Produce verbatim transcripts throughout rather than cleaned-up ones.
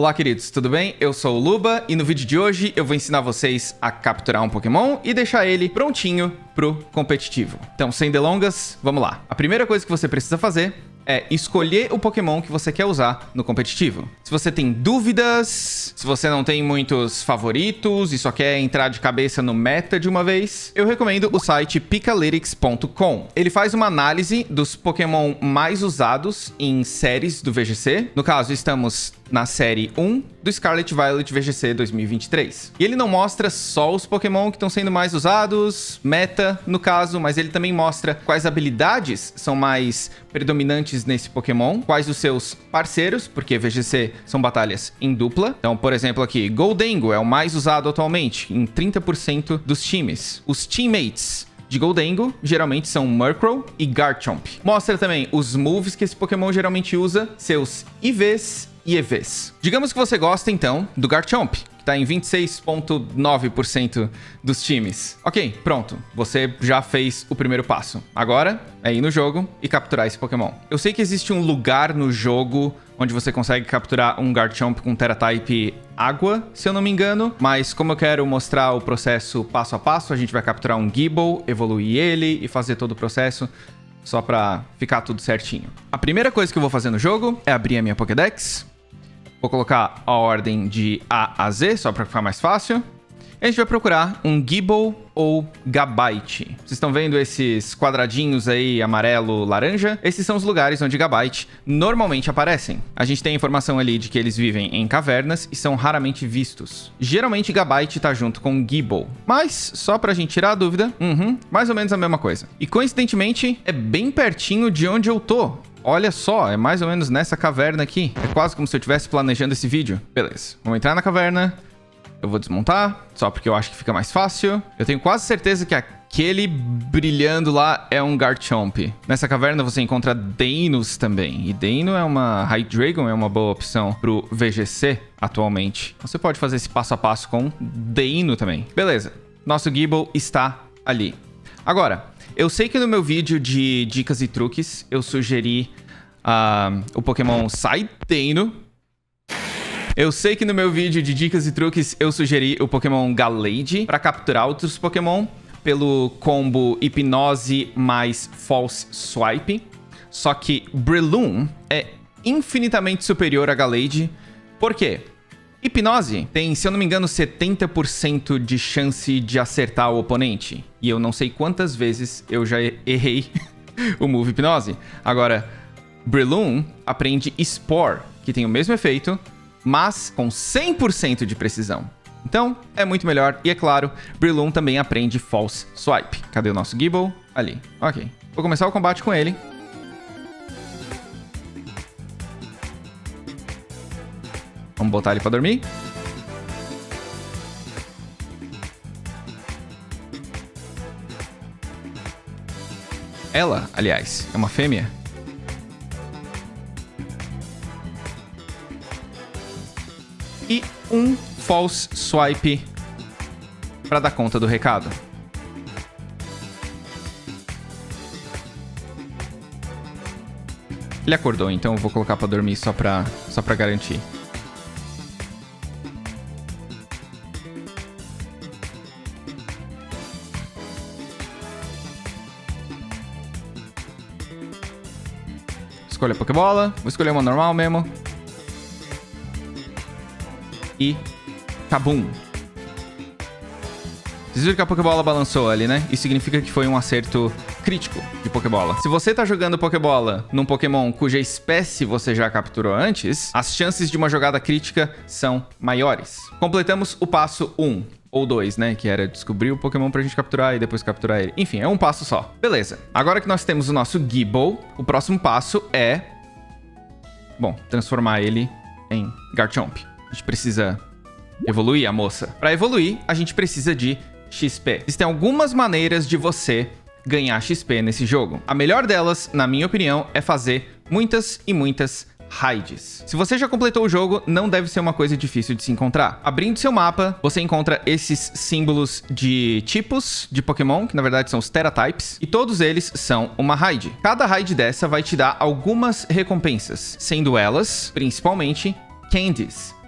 Olá, queridos, tudo bem? Eu sou o Luba e no vídeo de hoje eu vou ensinar vocês a capturar um Pokémon e deixar ele prontinho pro competitivo. Então, sem delongas, vamos lá. A primeira coisa que você precisa fazer é escolher o Pokémon que você quer usar no competitivo. Se você tem dúvidas, se você não tem muitos favoritos e só quer entrar de cabeça no meta de uma vez, eu recomendo o site Pikalytics ponto com. Ele faz uma análise dos Pokémon mais usados em séries do V G C. No caso, estamos na série um do Scarlet Violet V G C dois mil e vinte e três. E ele não mostra só os Pokémon que estão sendo mais usados, meta no caso, mas ele também mostra quais habilidades são mais predominantes nesse Pokémon, quais os seus parceiros, porque V G C são batalhas em dupla. Então, por exemplo, aqui, Gholdengo é o mais usado atualmente, em trinta por cento dos times. Os teammates de Gholdengo geralmente são Murkrow e Garchomp. Mostra também os moves que esse Pokémon geralmente usa, seus I Vs e E Vs. Digamos que você gosta, então, do Garchomp, que tá em vinte e seis vírgula nove por cento dos times. Ok, pronto. Você já fez o primeiro passo. Agora é ir no jogo e capturar esse Pokémon. Eu sei que existe um lugar no jogo onde você consegue capturar um Garchomp com Tera-Type água, se eu não me engano. Mas como eu quero mostrar o processo passo a passo, a gente vai capturar um Gible, evoluir ele e fazer todo o processo só pra ficar tudo certinho. A primeira coisa que eu vou fazer no jogo é abrir a minha Pokédex. Vou colocar a ordem de A a Z, só para ficar mais fácil. E a gente vai procurar um Gible ou Gabite. Vocês estão vendo esses quadradinhos aí, amarelo, laranja? Esses são os lugares onde Gabite normalmente aparecem. A gente tem a informação ali de que eles vivem em cavernas e são raramente vistos. Geralmente Gabite tá junto com Gible. Mas, só pra gente tirar a dúvida, uhum, mais ou menos a mesma coisa. E coincidentemente, é bem pertinho de onde eu tô. Olha só, é mais ou menos nessa caverna aqui. É quase como se eu estivesse planejando esse vídeo. Beleza, vamos entrar na caverna. Eu vou desmontar, só porque eu acho que fica mais fácil. Eu tenho quase certeza que aquele brilhando lá é um Garchomp. Nessa caverna você encontra Deinos também. E Deino é uma... Hydreigon é uma boa opção pro V G C atualmente. Você pode fazer esse passo a passo com Deino também. Beleza, nosso Gible está ali. Agora, eu sei que no meu vídeo de dicas e truques, eu sugeri uh, o Pokémon Saiteino. Eu sei que no meu vídeo de dicas e truques, eu sugeri o Pokémon Gallade para capturar outros Pokémon pelo combo Hipnose mais False Swipe. Só que Breloom é infinitamente superior a Gallade. Por quê? Hipnose tem, se eu não me engano, setenta por cento de chance de acertar o oponente. E eu não sei quantas vezes eu já errei o move Hipnose. Agora, Breloom aprende Spore, que tem o mesmo efeito, mas com cem por cento de precisão. Então, é muito melhor. E é claro, Breloom também aprende False Swipe. Cadê o nosso Gible? Ali. Ok. Vou começar o combate com ele. Vamos botar ele pra dormir. Ela, aliás, é uma fêmea. E um False Swipe para dar conta do recado. Ele acordou, então eu vou colocar para dormir só para só para garantir. Escolha a Pokébola. Vou escolher uma normal mesmo. E cabum. Vocês viram que a Pokébola balançou ali, né? Isso significa que foi um acerto crítico de Pokébola. Se você tá jogando Pokébola num Pokémon cuja espécie você já capturou antes, as chances de uma jogada crítica são maiores. Completamos o passo um. Ou dois, né? Que era descobrir o Pokémon pra gente capturar e depois capturar ele. Enfim, é um passo só. Beleza. Agora que nós temos o nosso Gible, o próximo passo é... Bom, transformar ele em Garchomp. A gente precisa evoluir a moça. Para evoluir, a gente precisa de X P. Existem algumas maneiras de você ganhar X P nesse jogo. A melhor delas, na minha opinião, é fazer muitas e muitas raids. Se você já completou o jogo, não deve ser uma coisa difícil de se encontrar. Abrindo seu mapa, você encontra esses símbolos de tipos de Pokémon, que na verdade são os Tera-Types, e todos eles são uma raid. Cada raid dessa vai te dar algumas recompensas, sendo elas, principalmente, Candies.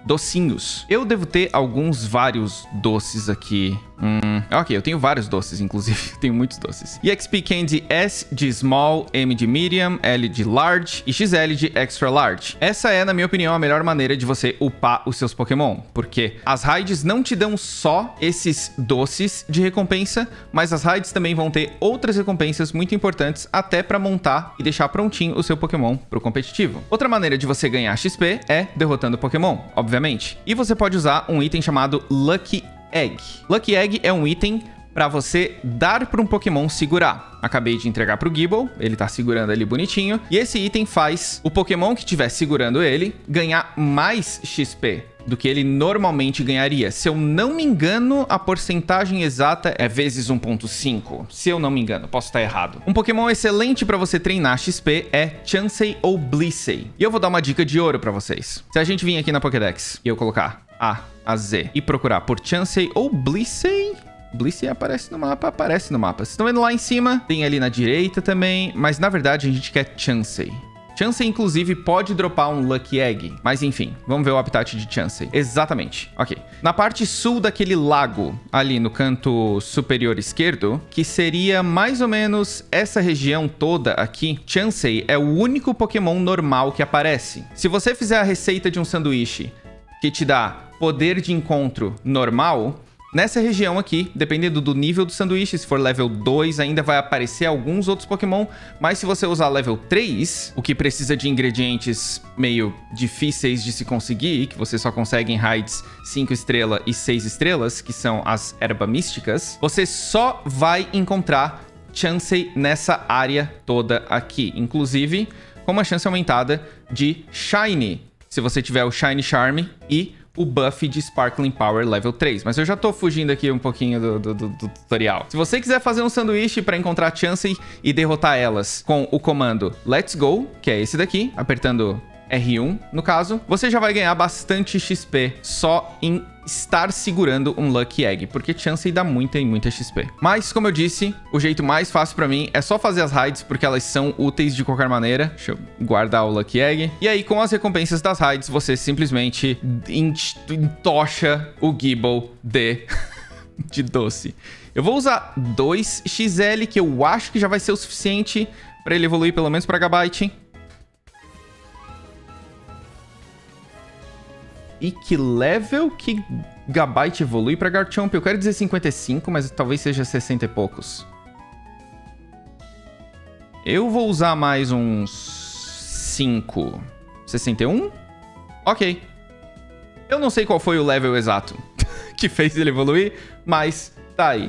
docinhos. Eu devo ter alguns vários doces aqui. Hum, ok, eu tenho vários doces, inclusive. Tenho muitos doces. E X P Candy S de Small, M de Medium, L de Large e X L de Extra Large. Essa é, na minha opinião, a melhor maneira de você upar os seus Pokémon. Porque as raids não te dão só esses doces de recompensa, mas as raids também vão ter outras recompensas muito importantes até para montar e deixar prontinho o seu Pokémon pro competitivo. Outra maneira de você ganhar X P é derrotando Pokémon, obviamente. E você pode usar um item chamado Lucky Egg. Lucky Egg é um item para você dar para um Pokémon segurar. Acabei de entregar para o Gible, ele tá segurando ali bonitinho. E esse item faz o Pokémon que estiver segurando ele ganhar mais X P do que ele normalmente ganharia. Se eu não me engano, a porcentagem exata é vezes um ponto cinco. Se eu não me engano, posso estar errado. Um Pokémon excelente para você treinar X P é Chansey ou Blissey. E eu vou dar uma dica de ouro para vocês. Se a gente vir aqui na Pokédex e eu colocar A a Z e procurar por Chansey ou Blissey... Blissey aparece no mapa, aparece no mapa. Vocês estão vendo lá em cima? Tem ali na direita também, mas na verdade a gente quer Chansey. Chansey, inclusive, pode dropar um Lucky Egg. Mas enfim, vamos ver o habitat de Chansey. Exatamente. Ok. Na parte sul daquele lago, ali no canto superior esquerdo, que seria mais ou menos essa região toda aqui, Chansey é o único Pokémon normal que aparece. Se você fizer a receita de um sanduíche que te dá poder de encontro normal... Nessa região aqui, dependendo do nível do sanduíche, se for level dois, ainda vai aparecer alguns outros Pokémon. Mas se você usar level três, o que precisa de ingredientes meio difíceis de se conseguir, que você só consegue em raids cinco estrelas e seis estrelas, que são as ervas místicas, você só vai encontrar Chansey nessa área toda aqui. Inclusive, com uma chance aumentada de Shiny, se você tiver o Shiny Charm e o buff de Sparkling Power level três. Mas eu já tô fugindo aqui um pouquinho do, do, do, do tutorial. Se você quiser fazer um sanduíche para encontrar Chansey e derrotar elas com o comando Let's Go, que é esse daqui, apertando R um, no caso, você já vai ganhar bastante X P só em estar segurando um Lucky Egg, porque Chansey dá muita e muita X P. Mas, como eu disse, o jeito mais fácil pra mim é só fazer as raids, porque elas são úteis de qualquer maneira. Deixa eu guardar o Lucky Egg. E aí, com as recompensas das raids, você simplesmente entocha o Gible de... de doce. Eu vou usar dois X L, que eu acho que já vai ser o suficiente pra ele evoluir pelo menos pra Gabite. E que level que Gabite evolui pra Garchomp? Eu quero dizer cinquenta e cinco, mas talvez seja sessenta e poucos. Eu vou usar mais uns cinco. sessenta e um? Ok. Eu não sei qual foi o level exato que fez ele evoluir, mas tá aí.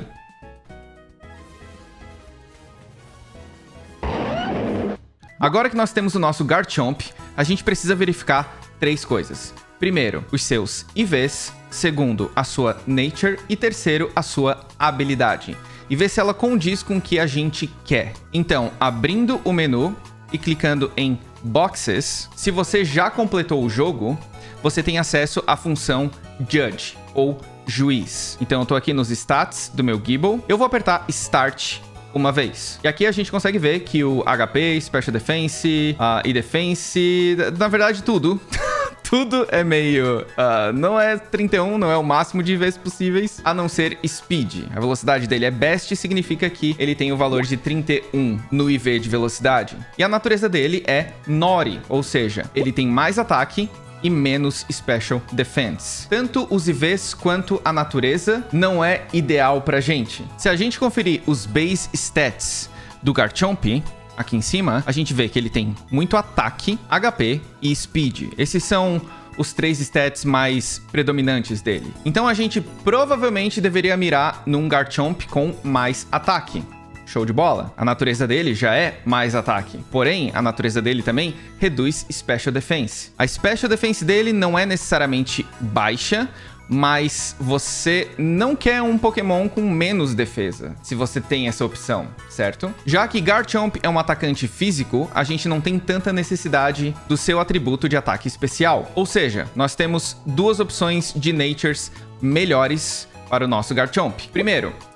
Agora que nós temos o nosso Garchomp, a gente precisa verificar três coisas. Primeiro, os seus I Vs. Segundo, a sua Nature. E terceiro, a sua habilidade. E ver se ela condiz com o que a gente quer. Então, abrindo o menu e clicando em Boxes, se você já completou o jogo, você tem acesso à função Judge, ou Juiz. Então, eu tô aqui nos Stats do meu Gible. Eu vou apertar Start uma vez. E aqui a gente consegue ver que o H P, Special Defense, uh, e Defense... Na verdade, tudo... Tudo é meio... Uh, não é trinta e um, não é o máximo de vezes possíveis, a não ser Speed. A velocidade dele é Best, significa que ele tem o valor de trinta e um no I V de velocidade. E a natureza dele é Nori, ou seja, ele tem mais ataque e menos Special Defense. Tanto os I Vs quanto a natureza não é ideal pra gente. Se a gente conferir os Base Stats do Garchomp... Aqui em cima, a gente vê que ele tem muito ataque, H P e Speed. Esses são os três stats mais predominantes dele. Então a gente provavelmente deveria mirar num Garchomp com mais ataque. Show de bola. A natureza dele já é mais ataque. Porém, a natureza dele também reduz Special Defense. A Special Defense dele não é necessariamente baixa, mas você não quer um Pokémon com menos defesa, se você tem essa opção, certo? Já que Garchomp é um atacante físico, a gente não tem tanta necessidade do seu atributo de ataque especial. Ou seja, nós temos duas opções de Natures melhores para o nosso Garchomp. Primeiro,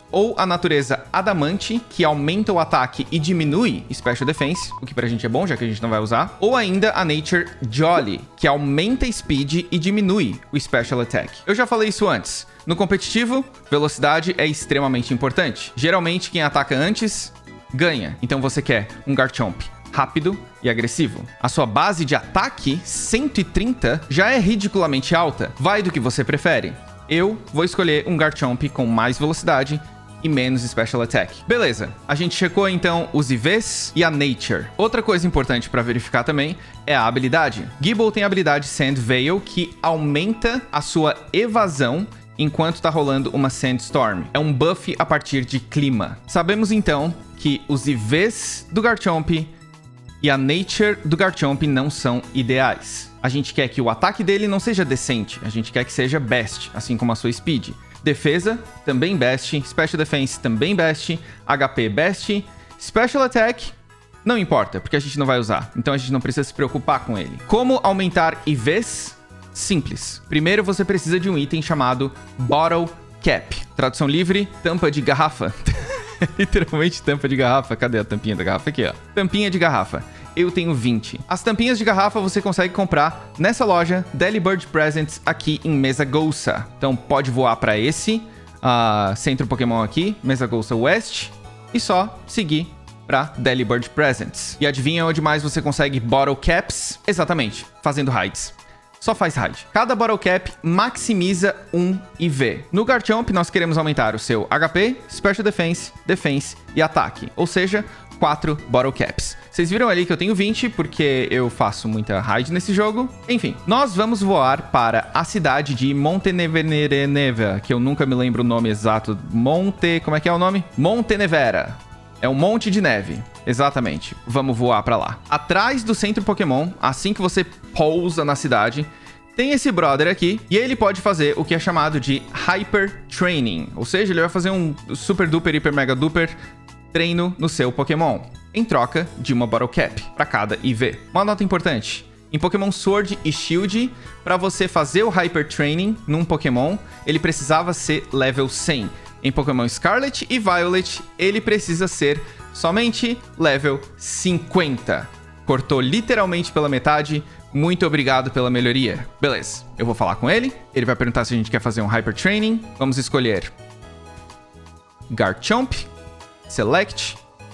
ou a natureza Adamante, que aumenta o ataque e diminui Special Defense, o que pra gente é bom, já que a gente não vai usar, ou ainda a Nature Jolly, que aumenta Speed e diminui o Special Attack. Eu já falei isso antes. No competitivo, velocidade é extremamente importante. Geralmente, quem ataca antes, ganha. Então você quer um Garchomp rápido e agressivo. A sua base de ataque, cento e trinta, já é ridiculamente alta. Vai do que você prefere. Eu vou escolher um Garchomp com mais velocidade e menos Special Attack. Beleza, a gente checou então os I Vs e a Nature. Outra coisa importante para verificar também é a habilidade. Gible tem a habilidade Sand Veil, que aumenta a sua evasão enquanto tá rolando uma Sandstorm. É um buff a partir de clima. Sabemos então que os I Vs do Garchomp e a Nature do Garchomp não são ideais. A gente quer que o ataque dele não seja decente, a gente quer que seja best, assim como a sua Speed. Defesa, também best. Special Defense, também best. H P, best. Special Attack, não importa, porque a gente não vai usar. Então a gente não precisa se preocupar com ele. Como aumentar I Vs? Simples. Primeiro você precisa de um item chamado Bottle Cap. Tradução livre, tampa de garrafa. Literalmente tampa de garrafa. Cadê a tampinha da garrafa? Aqui, ó. Tampinha de garrafa. Eu tenho vinte. As tampinhas de garrafa você consegue comprar nessa loja Delibird Presents aqui em Mesagoza. Então pode voar para esse uh, centro Pokémon aqui, Mesagoza West, e só seguir para Delibird Presents. E adivinha onde mais você consegue Bottle Caps? Exatamente, fazendo raids. Só faz raid. Cada Bottle Cap maximiza um I V. No Garchomp, nós queremos aumentar o seu H P, Special Defense, Defense e Ataque. Ou seja, quatro Bottle Caps. Vocês viram ali que eu tenho vinte, porque eu faço muita raid nesse jogo. Enfim, nós vamos voar para a cidade de Montenevera, que eu nunca me lembro o nome exato. Monte... Como é que é o nome? Montenevera. É um monte de neve. Exatamente. Vamos voar pra lá. Atrás do centro Pokémon, assim que você pousa na cidade, tem esse brother aqui, e ele pode fazer o que é chamado de Hyper Training. Ou seja, ele vai fazer um super duper, hiper, mega duper treino no seu Pokémon, em troca de uma Bottle Cap para cada I V. Uma nota importante. Em Pokémon Sword e Shield, para você fazer o Hyper Training num Pokémon, ele precisava ser level cem. Em Pokémon Scarlet e Violet, ele precisa ser somente level cinquenta. Cortou literalmente pela metade. Muito obrigado pela melhoria. Beleza, eu vou falar com ele. Ele vai perguntar se a gente quer fazer um Hyper Training. Vamos escolher Garchomp. Select.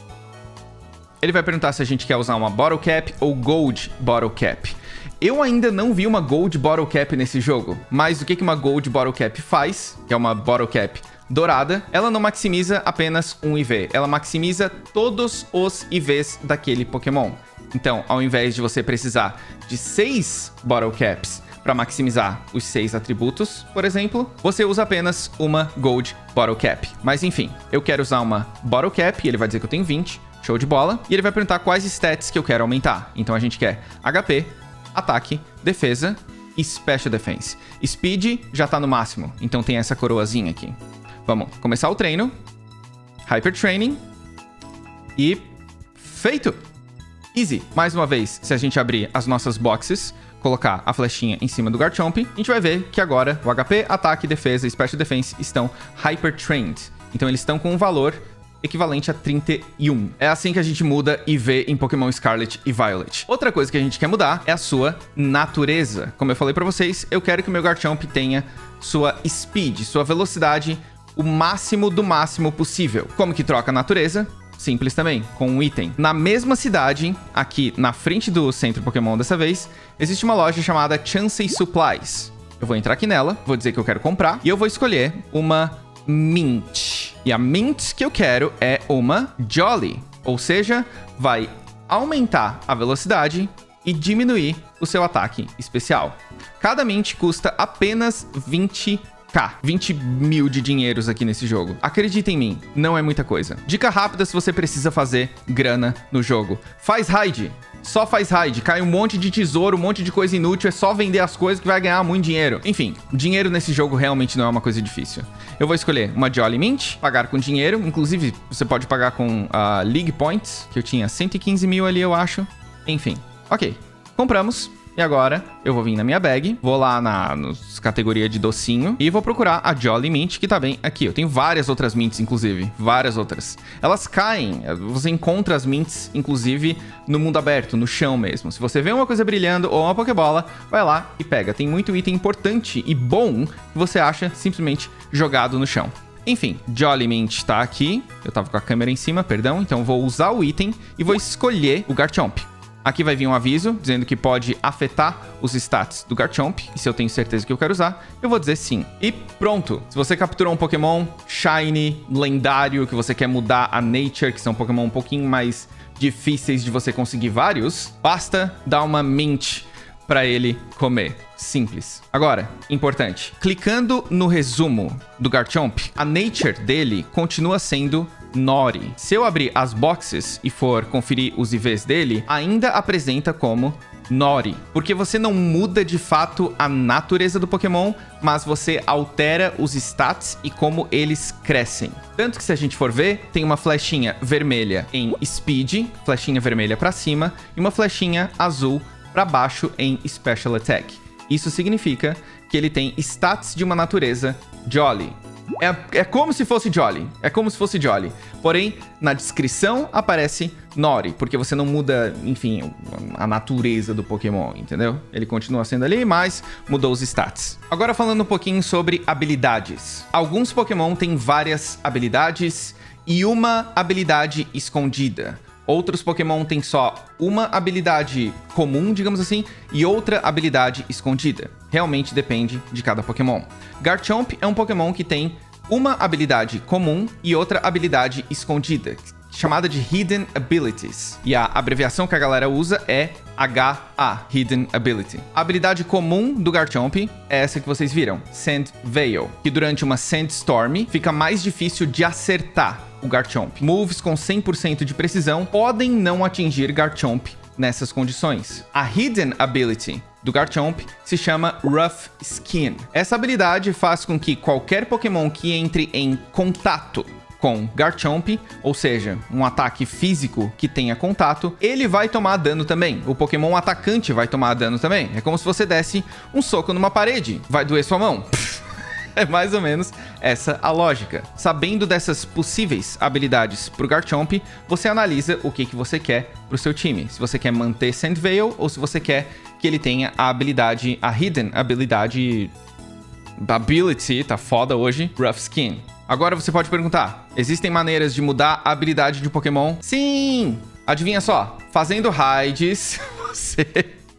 Ele vai perguntar se a gente quer usar uma Bottle Cap ou Gold Bottle Cap. Eu ainda não vi uma Gold Bottle Cap nesse jogo. Mas o que uma Gold Bottle Cap faz, que é uma Bottle Cap dourada, ela não maximiza apenas um I V. Ela maximiza todos os I Vs daquele Pokémon. Então, ao invés de você precisar de seis Bottle Caps para maximizar os seis atributos, por exemplo, você usa apenas uma Gold Bottle Cap. Mas enfim, eu quero usar uma Bottle Cap e ele vai dizer que eu tenho vinte. Show de bola. E ele vai perguntar quais stats que eu quero aumentar. Então a gente quer H P, Ataque, Defesa e Special Defense. Speed já tá no máximo, então tem essa coroazinha aqui. Vamos começar o treino. Hyper Training. E feito! Easy. Mais uma vez, se a gente abrir as nossas boxes, colocar a flechinha em cima do Garchomp, a gente vai ver que agora o H P, Ataque, Defesa e Special Defense estão Hyper Trained. Então eles estão com um valor equivalente a trinta e um. É assim que a gente muda I V em Pokémon Scarlet e Violet. Outra coisa que a gente quer mudar é a sua natureza. Como eu falei pra vocês, eu quero que o meu Garchomp tenha sua Speed, sua velocidade, o máximo do máximo possível. Como que troca a natureza? Simples também, com um item. Na mesma cidade, aqui na frente do centro Pokémon dessa vez, existe uma loja chamada Chansey Supplies. Eu vou entrar aqui nela, vou dizer que eu quero comprar, e eu vou escolher uma Mint. E a Mint que eu quero é uma Jolly, ou seja, vai aumentar a velocidade e diminuir o seu ataque especial. Cada Mint custa apenas vinte k, vinte mil de dinheiros aqui nesse jogo. Acredita em mim, não é muita coisa. Dica rápida se você precisa fazer grana no jogo. Faz raid. Só faz raid, cai um monte de tesouro, um monte de coisa inútil, é só vender as coisas que vai ganhar muito dinheiro. Enfim, dinheiro nesse jogo realmente não é uma coisa difícil. Eu vou escolher uma Jolly Mint, pagar com dinheiro, inclusive você pode pagar com uh, League Points, que eu tinha cento e quinze mil ali, eu acho. Enfim, ok. Compramos. E agora eu vou vir na minha bag, vou lá na nos categoria de docinho e vou procurar a Jolly Mint, que tá bem aqui. Eu tenho várias outras mints, inclusive. Várias outras. Elas caem, você encontra as mints, inclusive, no mundo aberto, no chão mesmo. Se você vê uma coisa brilhando ou uma Pokébola, vai lá e pega. Tem muito item importante e bom que você acha simplesmente jogado no chão. Enfim, Jolly Mint tá aqui. Eu tava com a câmera em cima, perdão. Então vou usar o item e vou escolher o Garchomp. Aqui vai vir um aviso dizendo que pode afetar os stats do Garchomp. E se eu tenho certeza que eu quero usar, eu vou dizer sim. E pronto. Se você capturou um Pokémon Shiny, lendário, que você quer mudar a Nature, que são Pokémon um pouquinho mais difíceis de você conseguir vários, basta dar uma Mint para ele comer. Simples. Agora, importante. Clicando no resumo do Garchomp, a Nature dele continua sendo Nori. Se eu abrir as boxes e for conferir os I Vs dele, ainda apresenta como Nori. Porque você não muda de fato a natureza do Pokémon, mas você altera os stats e como eles crescem. Tanto que se a gente for ver, tem uma flechinha vermelha em Speed, flechinha vermelha para cima, e uma flechinha azul para baixo em Special Attack. Isso significa que ele tem stats de uma natureza Jolly. É, é como se fosse Jolly. É como se fosse Jolly. Porém, na descrição aparece Nori, porque você não muda, enfim, a natureza do Pokémon, entendeu? Ele continua sendo ali, mas mudou os stats. Agora falando um pouquinho sobre habilidades. Alguns Pokémon têm várias habilidades e uma habilidade escondida. Outros Pokémon têm só uma habilidade comum, digamos assim, e outra habilidade escondida. Realmente depende de cada Pokémon. Garchomp é um Pokémon que tem uma habilidade comum e outra habilidade escondida, chamada de Hidden Abilities. E a abreviação que a galera usa é H A, Hidden Ability. A habilidade comum do Garchomp é essa que vocês viram, Sand Veil, que durante uma Sandstorm fica mais difícil de acertar o Garchomp. Moves com cem por cento de precisão podem não atingir Garchomp nessas condições. A Hidden Ability do Garchomp se chama Rough Skin. Essa habilidade faz com que qualquer Pokémon que entre em contato com Garchomp, ou seja, um ataque físico que tenha contato, ele vai tomar dano também. O Pokémon atacante vai tomar dano também. É como se você desse um soco numa parede. Vai doer sua mão. É mais ou menos essa a lógica. Sabendo dessas possíveis habilidades para o Garchomp, você analisa o que, que você quer para o seu time. Se você quer manter Sand Veil ou se você quer que ele tenha a habilidade, a Hidden habilidade... Ability, tá foda hoje, Rough Skin. Agora você pode perguntar, existem maneiras de mudar a habilidade de um Pokémon? Sim! Adivinha só, fazendo raids, você...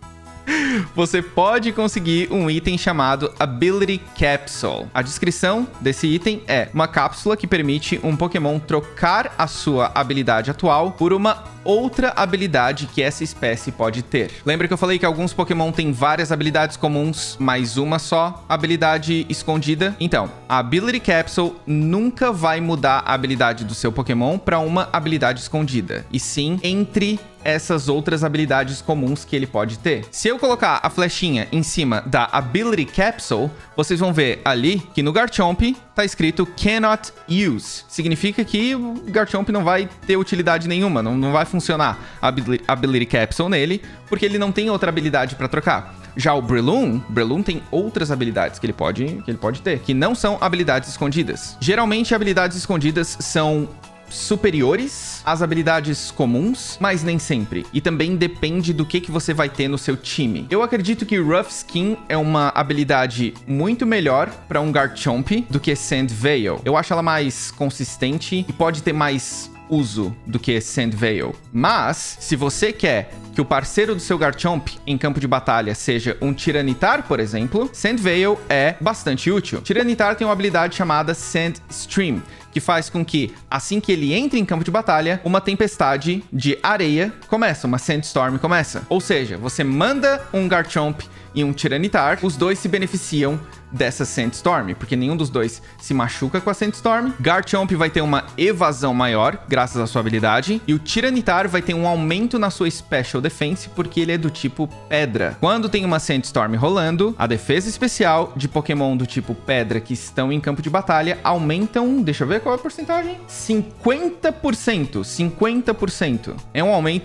você pode conseguir um item chamado Ability Capsule. A descrição desse item é uma cápsula que permite um Pokémon trocar a sua habilidade atual por uma outra habilidade que essa espécie pode ter. Lembra que eu falei que alguns Pokémon têm várias habilidades comuns, mais uma só habilidade escondida? Então, a Ability Capsule nunca vai mudar a habilidade do seu Pokémon para uma habilidade escondida, e sim entre essas outras habilidades comuns que ele pode ter. Se eu colocar a flechinha em cima da Ability Capsule, vocês vão ver ali que no Garchomp tá escrito Cannot Use. Significa que o Garchomp não vai ter utilidade nenhuma, não, não vai funcionar a Ability, Ability Capsule nele, porque ele não tem outra habilidade para trocar. Já o Breloom, Breloom tem outras habilidades que ele pode, que ele pode ter, que não são habilidades escondidas. Geralmente, habilidades escondidas são superiores às habilidades comuns, mas nem sempre. E também depende do que, que você vai ter no seu time. Eu acredito que Rough Skin é uma habilidade muito melhor para um Garchomp do que Sand Veil. Eu acho ela mais consistente e pode ter mais uso do que Sand Veil. Mas, se você quer que o parceiro do seu Garchomp em campo de batalha seja um Tiranitar, por exemplo, Sand Veil é bastante útil. Tiranitar tem uma habilidade chamada Sand Stream, que faz com que, assim que ele entre em campo de batalha, uma tempestade de areia começa, uma Sandstorm começa. Ou seja, você manda um Garchomp e um Tiranitar, os dois se beneficiam dessa Sandstorm, porque nenhum dos dois se machuca com a Sandstorm. Garchomp vai ter uma evasão maior, graças à sua habilidade, e o Tiranitar vai ter um aumento na sua Special Defense, porque ele é do tipo Pedra. Quando tem uma Sandstorm rolando, a defesa especial de Pokémon do tipo Pedra que estão em campo de batalha aumentam, deixa eu ver qual é a porcentagem, cinquenta por cento, cinquenta por cento. É um aumento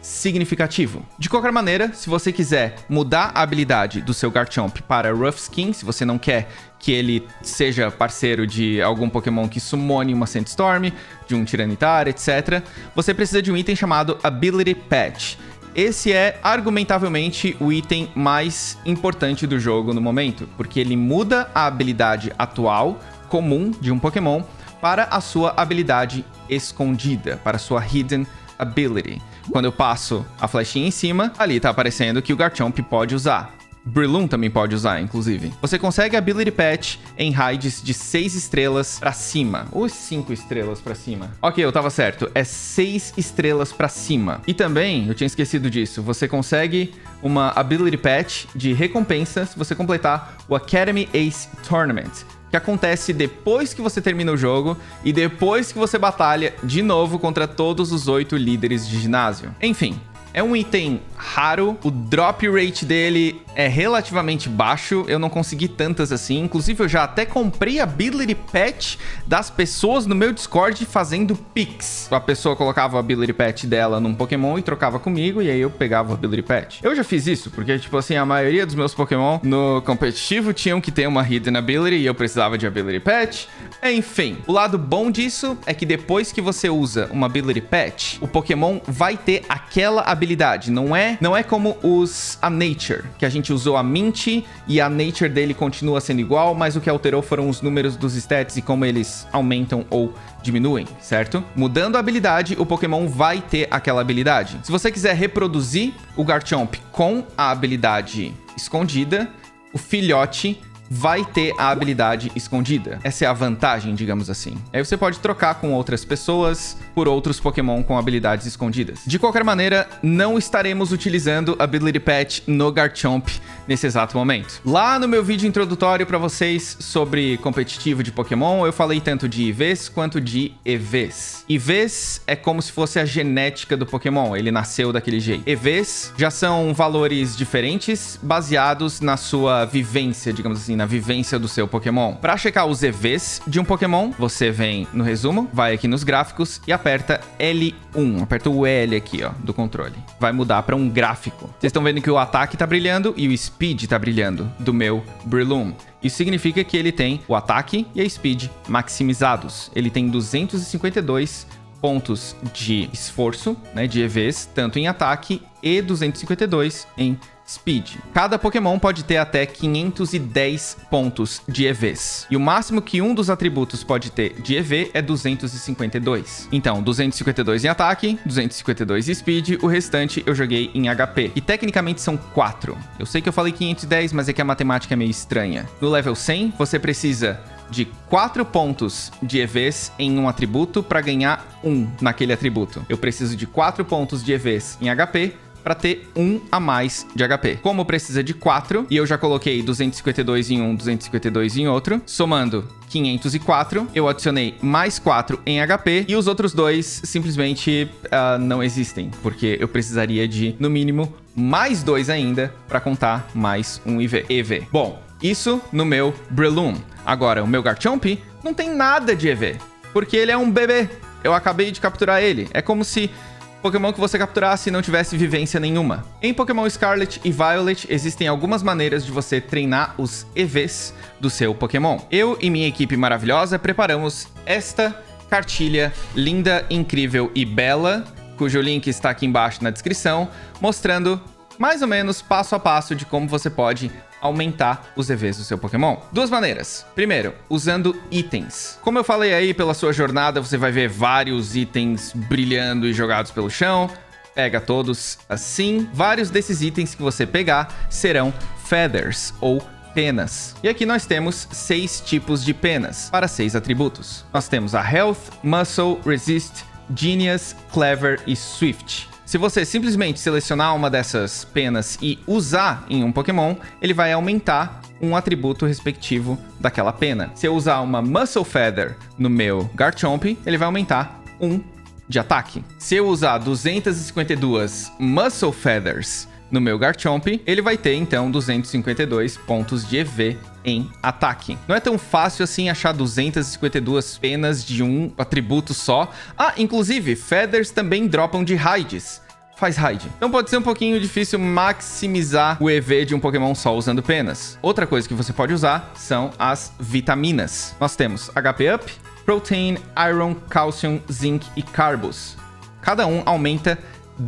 significativo. De qualquer maneira, se você quiser mudar a habilidade do seu Garchomp para Rough Skin, se você não quer que ele seja parceiro de algum Pokémon que summone uma Sandstorm, de um Tyranitar, etcétera, você precisa de um item chamado Ability Patch. Esse é, argumentavelmente, o item mais importante do jogo no momento, porque ele muda a habilidade atual, comum, de um Pokémon, para a sua habilidade escondida, para a sua Hidden Ability. Quando eu passo a flechinha em cima, ali tá aparecendo que o Garchomp pode usar. Breloom também pode usar, inclusive. Você consegue Ability Patch em raids de seis estrelas pra cima. Ou cinco estrelas pra cima. Ok, eu tava certo. É seis estrelas pra cima. E também, eu tinha esquecido disso, você consegue uma Ability Patch de recompensa se você completar o Academy Ace Tournament, que acontece depois que você termina o jogo e depois que você batalha de novo contra todos os oito líderes de ginásio. Enfim, é um item raro, o drop rate dele é relativamente baixo, eu não consegui tantas assim, inclusive eu já até comprei a Ability Patch das pessoas no meu Discord fazendo pix. A pessoa colocava a Ability Patch dela num Pokémon e trocava comigo, e aí eu pegava a Ability Patch. Eu já fiz isso, porque tipo assim, a maioria dos meus Pokémon no competitivo tinham que ter uma Hidden Ability e eu precisava de Ability Patch. Enfim, o lado bom disso é que depois que você usa uma Ability Patch, o Pokémon vai ter aquela habilidade, não é, não é como os a Nature, que a gente usou a Mint e a Nature dele continua sendo igual, mas o que alterou foram os números dos stats e como eles aumentam ou diminuem, certo? Mudando a habilidade, o Pokémon vai ter aquela habilidade. Se você quiser reproduzir o Garchomp com a habilidade escondida, o filhote vai ter a habilidade escondida. Essa é a vantagem, digamos assim. Aí você pode trocar com outras pessoas por outros Pokémon com habilidades escondidas. De qualquer maneira, não estaremos utilizando Ability Patch no Garchomp nesse exato momento. Lá no meu vídeo introdutório para vocês sobre competitivo de Pokémon, eu falei tanto de I Vs quanto de E Vs. I Vs é como se fosse a genética do Pokémon, ele nasceu daquele jeito. E Vs já são valores diferentes baseados na sua vivência, digamos assim, na vivência do seu Pokémon. Para checar os E Vs de um Pokémon, você vem no resumo, vai aqui nos gráficos e aperta L um. Aperta o L aqui, ó, do controle. Vai mudar para um gráfico. Vocês estão vendo que o ataque tá brilhando e o speed tá brilhando do meu Breloom. Isso significa que ele tem o ataque e a speed maximizados. Ele tem duzentos e cinquenta e dois pontos de esforço, né, de E Vs, tanto em ataque e duzentos e cinquenta e dois em Speed. Cada Pokémon pode ter até quinhentos e dez pontos de E Vs. E o máximo que um dos atributos pode ter de E V é duzentos e cinquenta e dois. Então, duzentos e cinquenta e dois em ataque, duzentos e cinquenta e dois em Speed, o restante eu joguei em H P. E tecnicamente são quatro. Eu sei que eu falei quinhentos e dez, mas é que a matemática é meio estranha. No level cem, você precisa de quatro pontos de E Vs em um atributo para ganhar um naquele atributo. Eu preciso de quatro pontos de E Vs em H P para ter um a mais de H P. Como precisa de quatro, e eu já coloquei duzentos e cinquenta e dois em um, duzentos e cinquenta e dois em outro, somando quinhentos e quatro, eu adicionei mais quatro em H P, e os outros dois simplesmente uh, não existem, porque eu precisaria de, no mínimo, mais dois ainda para contar mais um E V. E V. Bom, isso no meu Breloom. Agora, o meu Garchomp não tem nada de E V, porque ele é um bebê. Eu acabei de capturar ele. É como se Pokémon que você capturasse não tivesse vivência nenhuma. Em Pokémon Scarlet e Violet, existem algumas maneiras de você treinar os E Vs do seu Pokémon. Eu e minha equipe maravilhosa preparamos esta cartilha linda, incrível e bela, cujo link está aqui embaixo na descrição, mostrando mais ou menos passo a passo de como você pode aumentar os E Vs do seu Pokémon. Duas maneiras. Primeiro, usando itens. Como eu falei aí, pela sua jornada, você vai ver vários itens brilhando e jogados pelo chão. Pega todos assim. Vários desses itens que você pegar serão feathers, ou penas. E aqui nós temos seis tipos de penas, para seis atributos. Nós temos a Health, Muscle, Resist, Genius, Clever e Swift. Se você simplesmente selecionar uma dessas penas e usar em um Pokémon, ele vai aumentar um atributo respectivo daquela pena. Se eu usar uma Muscle Feather no meu Garchomp, ele vai aumentar um de ataque. Se eu usar duzentos e cinquenta e dois Muscle Feathers no meu Garchomp, ele vai ter então duzentos e cinquenta e dois pontos de E V em ataque. Não é tão fácil assim achar duzentas e cinquenta e duas penas de um atributo só. Ah, inclusive, Feathers também dropam de raids. faz raid. Então pode ser um pouquinho difícil maximizar o E V de um Pokémon só usando penas. Outra coisa que você pode usar são as vitaminas. Nós temos H P Up, Protein, Iron, Calcium, Zinc e Carbos. Cada um aumenta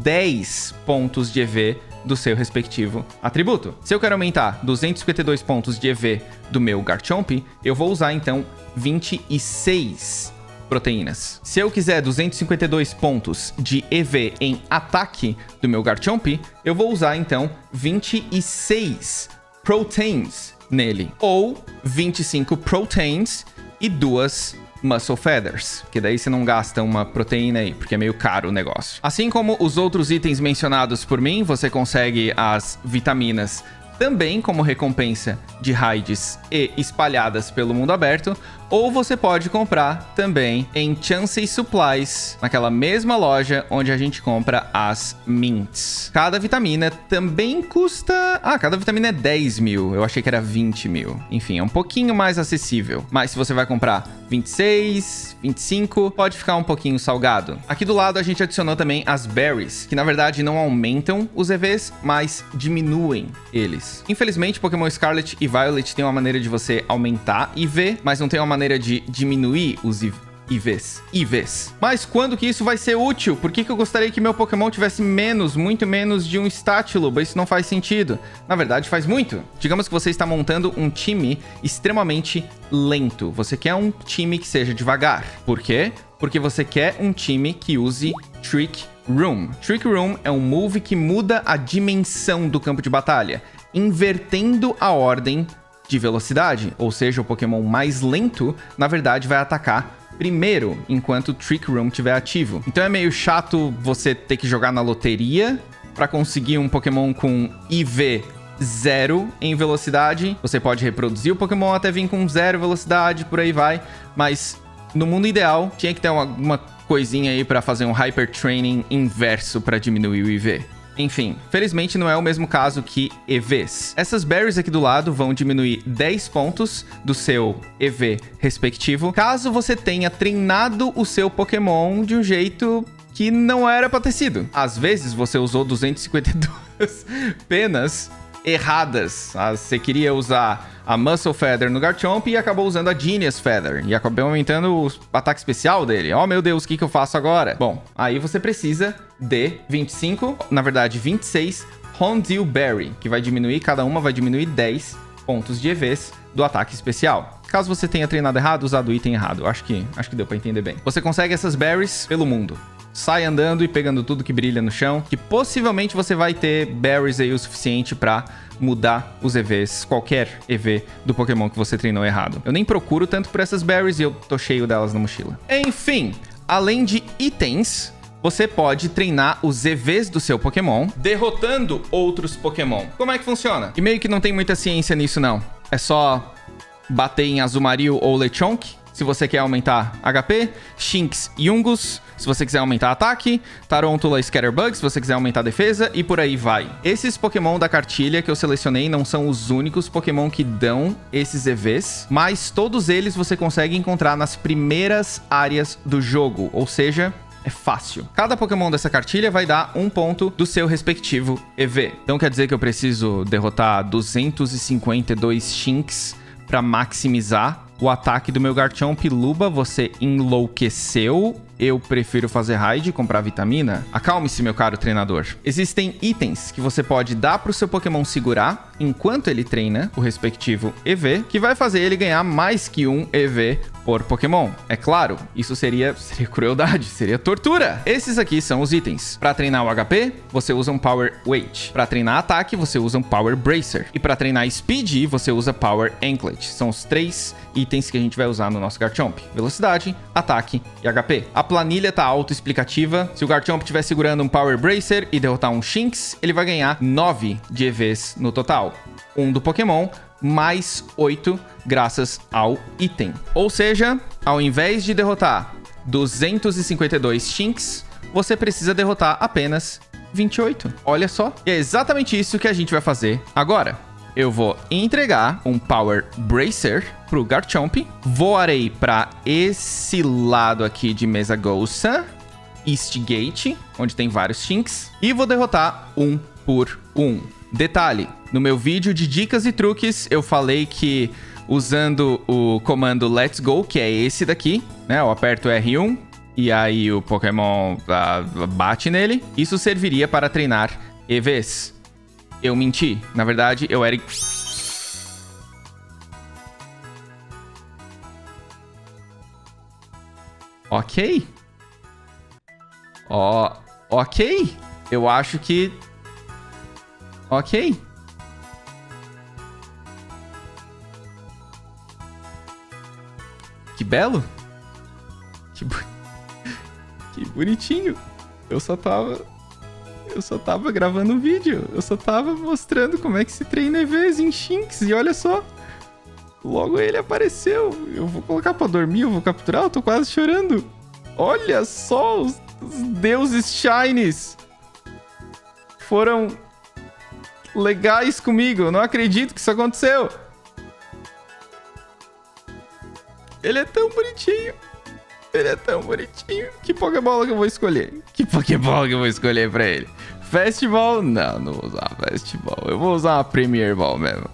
dez pontos de E V do seu respectivo atributo. Se eu quero aumentar duzentos e cinquenta e dois pontos de E V do meu Garchomp, eu vou usar então vinte e seis proteínas. Se eu quiser duzentos e cinquenta e dois pontos de E V em ataque do meu Garchomp, eu vou usar então vinte e seis proteins nele, ou vinte e cinco proteins e duas Muscle Feathers, que daí você não gasta uma proteína aí, porque é meio caro o negócio. Assim como os outros itens mencionados por mim, você consegue as vitaminas também como recompensa de raids e espalhadas pelo mundo aberto, ou você pode comprar também em Chansey Supplies, naquela mesma loja onde a gente compra as mints. Cada vitamina também custa... Ah, cada vitamina é dez mil. Eu achei que era vinte mil. Enfim, é um pouquinho mais acessível. Mas se você vai comprar vinte e seis, vinte e cinco, pode ficar um pouquinho salgado. Aqui do lado a gente adicionou também as berries, que na verdade não aumentam os E Vs, mas diminuem eles. Infelizmente, Pokémon Scarlet e Violet tem uma maneira de você aumentar I V, mas não tem uma maneira de diminuir os I Vs. I Vs. Mas quando que isso vai ser útil? Por que que eu gostaria que meu Pokémon tivesse menos, muito menos de um stat, Luba? Isso não faz sentido. Na verdade, faz muito. Digamos que você está montando um time extremamente lento. Você quer um time que seja devagar. Por quê? Porque você quer um time que use Trick Room. Trick Room é um move que muda a dimensão do campo de batalha, invertendo a ordem de velocidade, ou seja, o Pokémon mais lento, na verdade, vai atacar primeiro, enquanto o Trick Room estiver ativo. Então é meio chato você ter que jogar na loteria para conseguir um Pokémon com I V zero em velocidade. Você pode reproduzir o Pokémon até vir com zero velocidade, por aí vai, mas no mundo ideal, tinha que ter uma, uma coisinha aí para fazer um Hyper Training inverso para diminuir o I V. Enfim, felizmente não é o mesmo caso que E Vs. Essas berries aqui do lado vão diminuir dez pontos do seu E V respectivo, caso você tenha treinado o seu Pokémon de um jeito que não era pra ter sido. Às vezes você usou duzentos e cinquenta e duas penas erradas. Você queria usar a Muscle Feather no Garchomp e acabou usando a Genius Feather. E acabou aumentando o ataque especial dele. Oh, meu Deus, o que que eu faço agora? Bom, aí você precisa de vinte e cinco, na verdade vinte e seis, Hondew Berry, que vai diminuir, cada uma vai diminuir dez pontos de E Vs do ataque especial. Caso você tenha treinado errado, usado o item errado. Acho que, acho que deu pra entender bem. Você consegue essas berries pelo mundo. Sai andando e pegando tudo que brilha no chão, que possivelmente você vai ter berries aí o suficiente pra mudar os E Vs, qualquer E V do Pokémon que você treinou errado. Eu nem procuro tanto por essas berries e eu tô cheio delas na mochila. Enfim, além de itens, você pode treinar os E Vs do seu Pokémon derrotando outros Pokémon. Como é que funciona? E meio que não tem muita ciência nisso, não. É só bater em Azumarill ou Lechonk, se você quer aumentar H P, Shinx e Yungoos, se você quiser aumentar ataque, Tarountula e Scatterbug, se você quiser aumentar defesa, e por aí vai. Esses Pokémon da cartilha que eu selecionei não são os únicos Pokémon que dão esses E Vs, mas todos eles você consegue encontrar nas primeiras áreas do jogo, ou seja, é fácil. Cada Pokémon dessa cartilha vai dar um ponto do seu respectivo E V. Então quer dizer que eu preciso derrotar duzentos e cinquenta e dois Shinx para maximizar o ataque do meu Garchomp. Luba, você enlouqueceu? Eu prefiro fazer raid e comprar vitamina? Acalme-se, meu caro treinador. Existem itens que você pode dar para o seu Pokémon segurar enquanto ele treina o respectivo E V, que vai fazer ele ganhar mais que um E V por Pokémon. É claro, isso seria, seria crueldade, seria tortura. Esses aqui são os itens. Para treinar o H P, você usa um Power Weight. Para treinar ataque, você usa um Power Bracer. E para treinar Speed, você usa Power Anklet. São os três itens que a gente vai usar no nosso Garchomp: velocidade, ataque e H P. A planilha tá autoexplicativa. Se o Garchomp estiver segurando um Power Bracer e derrotar um Shinx, ele vai ganhar nove de E Vs no total. Um do Pokémon, mais oito graças ao item. Ou seja, ao invés de derrotar duzentos e cinquenta e dois Shinx, você precisa derrotar apenas vinte e oito. Olha só. E é exatamente isso que a gente vai fazer agora. Eu vou entregar um Power Bracer pro Garchomp. Voarei para esse lado aqui de Mesagosa. East Gate, onde tem vários Shinx, e vou derrotar um por um. Detalhe, no meu vídeo de dicas e truques, eu falei que usando o comando Let's Go, que é esse daqui, né? Eu aperto R um e aí o Pokémon uh, bate nele. Isso serviria para treinar E Vs. Eu menti. Na verdade, eu era... Ok. Ó, ok. Eu acho que... Ok. Que belo. Que, bu... que bonitinho. Eu só tava... Eu só tava gravando um vídeo. Eu só tava mostrando como é que se treina E Vs em Shinx. E olha só. Logo ele apareceu. Eu vou colocar pra dormir, eu vou capturar. Eu tô quase chorando. Olha só os, os deuses Shinies. Foram legais comigo. Eu não acredito que isso aconteceu. Ele é tão bonitinho. Ele é tão bonitinho. Que Pokébola que eu vou escolher? Que Pokébola que eu vou escolher pra ele? Festival? Não, não vou usar Festival. Eu vou usar uma Premier Ball mesmo.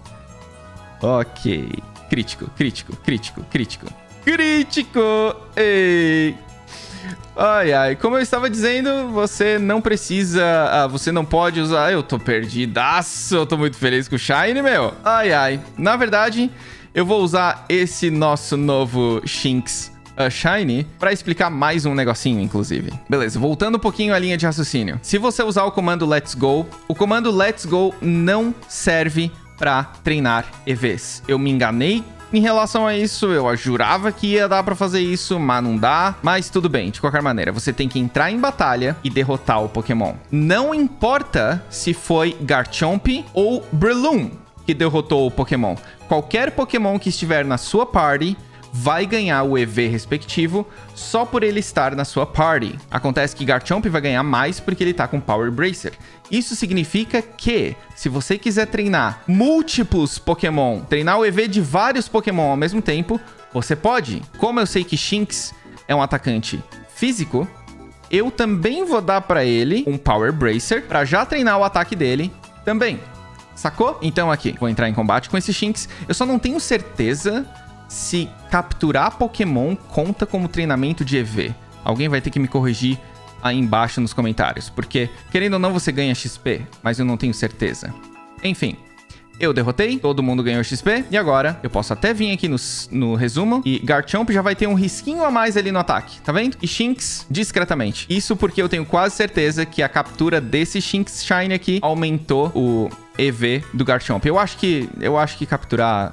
Ok. Crítico, crítico, crítico, crítico. Crítico! Ei! Ai, ai. Como eu estava dizendo, você não precisa... Ah, você não pode usar... Eu tô perdidaço. Eu tô muito feliz com o Shiny, meu. Ai, ai. Na verdade, eu vou usar esse nosso novo Shinx Uh, Shiny para explicar mais um negocinho, inclusive. Beleza, voltando um pouquinho à linha de raciocínio. Se você usar o comando Let's Go, o comando Let's Go não serve para treinar E Vs. Eu me enganei em relação a isso, eu jurava que ia dar para fazer isso, mas não dá. Mas tudo bem, de qualquer maneira, você tem que entrar em batalha e derrotar o Pokémon. Não importa se foi Garchomp ou Breloom que derrotou o Pokémon. Qualquer Pokémon que estiver na sua party vai ganhar o E V respectivo só por ele estar na sua party. Acontece que Garchomp vai ganhar mais porque ele tá com Power Bracer. Isso significa que, se você quiser treinar múltiplos Pokémon, treinar o E V de vários Pokémon ao mesmo tempo, você pode. Como eu sei que Shinx é um atacante físico, eu também vou dar pra ele um Power Bracer pra já treinar o ataque dele também. Sacou? Então aqui, vou entrar em combate com esse Shinx. Eu só não tenho certeza se capturar Pokémon conta como treinamento de E V. Alguém vai ter que me corrigir aí embaixo nos comentários, porque, querendo ou não, você ganha X P, mas eu não tenho certeza. Enfim, eu derrotei, todo mundo ganhou X P, e agora eu posso até vir aqui no, no resumo, e Garchomp já vai ter um risquinho a mais ali no ataque, tá vendo? E Shinx discretamente. Isso porque eu tenho quase certeza que a captura desse Shinx Shine aqui aumentou o E V do Garchomp. Eu acho que, eu acho que capturar...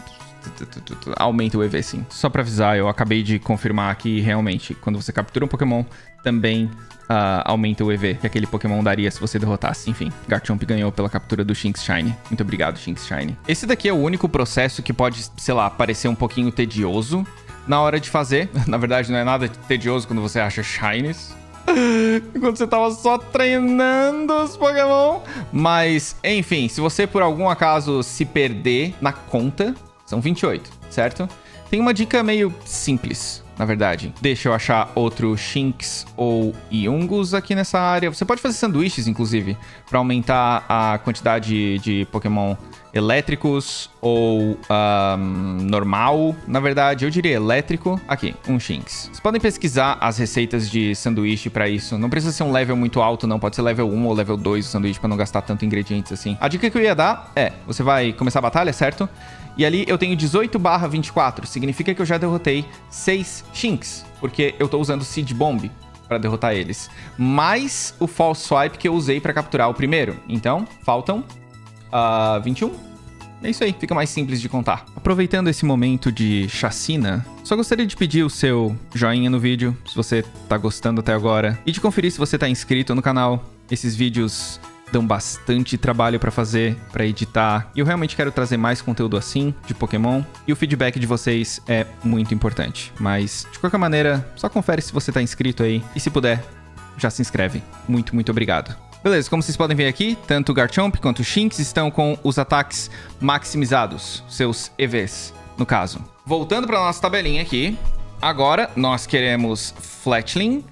aumenta o E V, sim. Só pra avisar, eu acabei de confirmar que realmente, quando você captura um Pokémon, também uh, aumenta o E V que aquele Pokémon daria se você derrotasse. Enfim, Garchomp ganhou pela captura do Shinx Shine. Muito obrigado, Shinx Shine. Esse daqui é o único processo que pode, sei lá, parecer um pouquinho tedioso na hora de fazer. Na verdade, não é nada tedioso quando você acha Shinies. Quando você tava só treinando os Pokémon. Mas, enfim, se você por algum acaso se perder na conta... São vinte e oito, certo? Tem uma dica meio simples, na verdade. Deixa eu achar outro Shinx ou Yungoos aqui nessa área. Você pode fazer sanduíches, inclusive, para aumentar a quantidade de Pokémon elétricos ou um, normal. Na verdade, eu diria elétrico. Aqui, um Shinx. Vocês podem pesquisar as receitas de sanduíche para isso. Não precisa ser um level muito alto, não. Pode ser level um ou level dois o sanduíche para não gastar tanto ingredientes assim. A dica que eu ia dar é, você vai começar a batalha, certo? E ali eu tenho dezoito barra vinte e quatro. Significa que eu já derrotei seis Shinx, porque eu tô usando Seed Bomb para derrotar eles. Mais o False Swipe que eu usei para capturar o primeiro. Então, faltam uh, vinte e um. É isso aí, fica mais simples de contar. Aproveitando esse momento de chacina, só gostaria de pedir o seu joinha no vídeo, se você tá gostando até agora. E de conferir se você tá inscrito no canal. Esses vídeos dão bastante trabalho pra fazer, pra editar. E eu realmente quero trazer mais conteúdo assim, de Pokémon. E o feedback de vocês é muito importante. Mas, de qualquer maneira, só confere se você tá inscrito aí. E se puder, já se inscreve. Muito, muito obrigado. Beleza, como vocês podem ver aqui, tanto o Garchomp quanto o Shinx estão com os ataques maximizados. Seus E Vs, no caso. Voltando pra nossa tabelinha aqui. Agora, nós queremos Fletchling,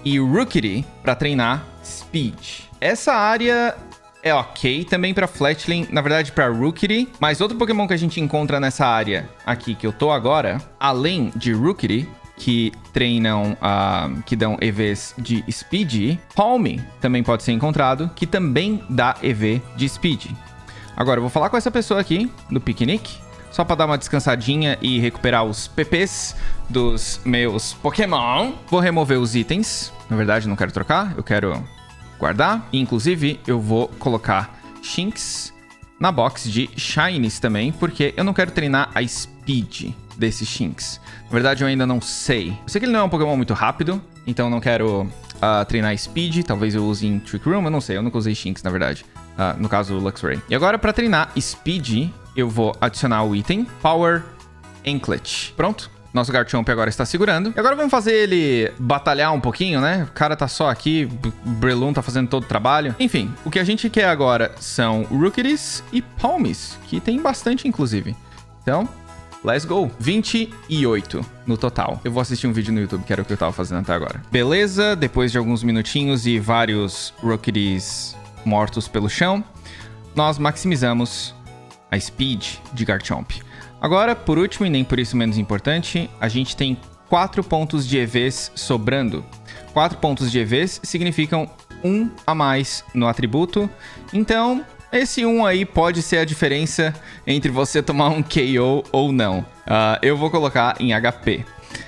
e Rookity pra treinar Speed. Essa área é ok também pra Fletchling, na verdade pra Rookity, mas outro Pokémon que a gente encontra nessa área aqui que eu tô agora, além de Rookity, que treinam, uh, que dão E Vs de Speed, Palmy também pode ser encontrado, que também dá E V de Speed. Agora, eu vou falar com essa pessoa aqui, do piquenique, só pra dar uma descansadinha e recuperar os P Ps dos meus Pokémon. Vou remover os itens, na verdade não quero trocar, eu quero guardar. Inclusive, eu vou colocar Shinx na box de Shinies também, porque eu não quero treinar a Speed desse Shinx. Na verdade, eu ainda não sei. Eu sei que ele não é um Pokémon muito rápido, então eu não quero uh, treinar Speed. Talvez eu use em Trick Room, eu não sei. Eu nunca usei Shinx, na verdade. Uh, no caso, o Luxray. E agora, para treinar Speed, eu vou adicionar o item Power Anklet. Pronto. Nosso Garchomp agora está segurando. E agora vamos fazer ele batalhar um pouquinho, né? O cara tá só aqui, Breloom tá fazendo todo o trabalho. Enfim, o que a gente quer agora são Rookities e Palmies, que tem bastante, inclusive. Então, let's go. vinte e oito no total. Eu vou assistir um vídeo no YouTube, que era o que eu tava fazendo até agora. Beleza, depois de alguns minutinhos e vários Rookities mortos pelo chão, nós maximizamos a Speed de Garchomp. Agora, por último e nem por isso menos importante, a gente tem quatro pontos de E Vs sobrando. quatro pontos de E Vs significam um a mais no atributo. Então, esse um aí pode ser a diferença entre você tomar um K O ou não. Uh, eu vou colocar em H P.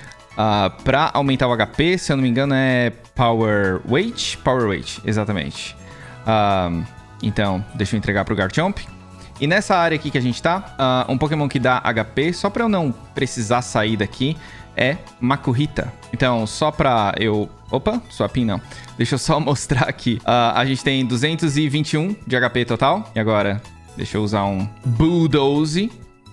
Uh, para aumentar o H P, se eu não me engano, é Power Weight? Power Weight, exatamente. Uh, então, deixa eu entregar pro Garchomp. E nessa área aqui que a gente tá, uh, um Pokémon que dá H P, só pra eu não precisar sair daqui, é Makuhita. Então, só pra eu... Opa, Swapin não. Deixa eu só mostrar aqui. Uh, a gente tem duzentos e vinte e um de H P total. E agora, deixa eu usar um Bulldoze.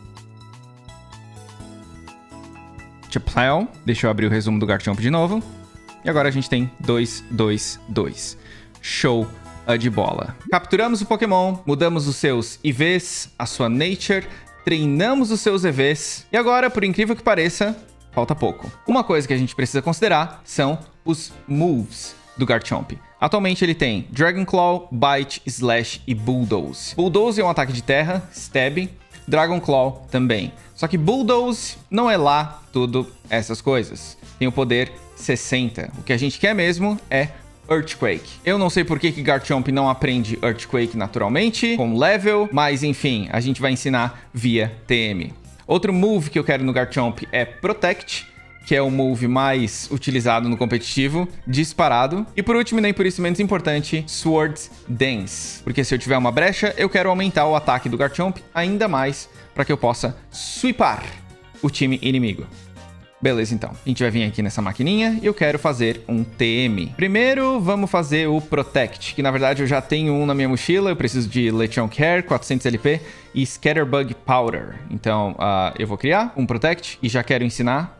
Chapléu. Deixa eu abrir o resumo do Garchomp de novo. E agora a gente tem dois, dois, dois. Show de bola. Capturamos o Pokémon, mudamos os seus I Vs, a sua Nature, treinamos os seus E Vs. E agora, por incrível que pareça, falta pouco. Uma coisa que a gente precisa considerar são os moves do Garchomp. Atualmente ele tem Dragon Claw, Bite, Slash e Bulldoze. Bulldoze é um ataque de terra, Stab. Dragon Claw também. Só que Bulldoze não é lá tudo essas coisas. Tem o poder sessenta. O que a gente quer mesmo é Earthquake. Eu não sei por que que Garchomp não aprende Earthquake naturalmente, com level, mas enfim, a gente vai ensinar via T M. Outro move que eu quero no Garchomp é Protect, que é o move mais utilizado no competitivo, disparado. E por último, e nem por isso menos importante, Swords Dance. Porque se eu tiver uma brecha, eu quero aumentar o ataque do Garchomp ainda mais para que eu possa sweepar o time inimigo. Beleza, então. A gente vai vir aqui nessa maquininha e eu quero fazer um T M. Primeiro, vamos fazer o Protect, que na verdade eu já tenho um na minha mochila. Eu preciso de Lechonk Care, quatrocentos L P e Scatterbug Powder. Então, uh, eu vou criar um Protect e já quero ensinar